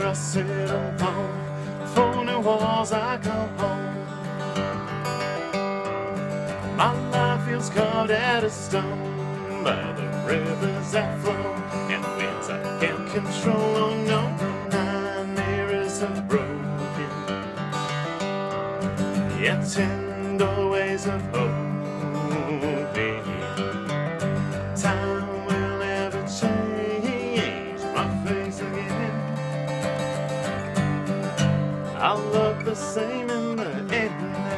I sit alone, for new walls I go home. My life feels carved out of stone by the rivers that flow and winds I can't control. Oh no, the 9 mirrors are broken, yet 10 doorways of hope. Time will never change my face again. I'll look the same in the end.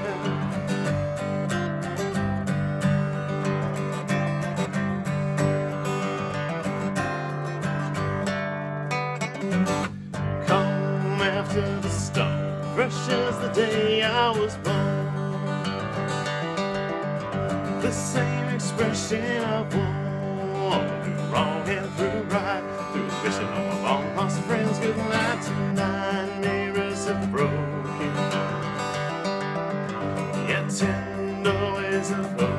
Come after the storm, fresh as the day I was born. The same expression I've worn through wrong and through right, through wishing all my long lost friends good night. Tonight 9 mirrors have broken, yet 10 doorways of hope.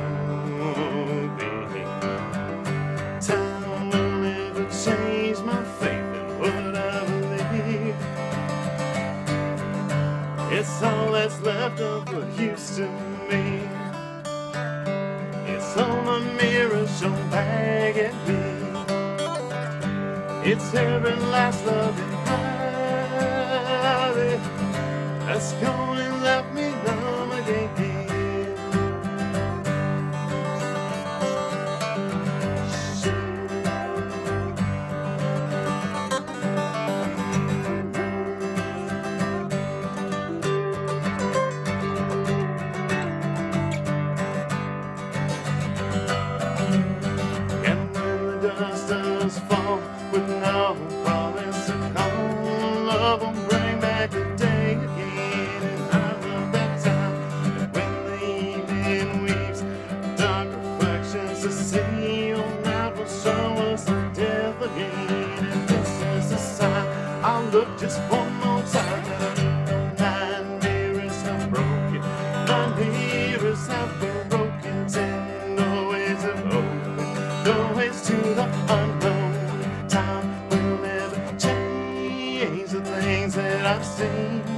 Time will never change my faith in what I believe. It's all that's left of what used to be. It's all my mirrors shown back at me. It's every last loving habit that's gone and left me numb again. Dust does fall with no promise to come. Love will bring back the day again. And I love that time when the evening weaves dark reflections to see. All night will show us the death again. And this is the sign. I'll look just one more time. 9 mirrors have broken, 9 mirrors have broken, 10 doorways have opened, doorways to the unknown. Time will never change the things that I've seen.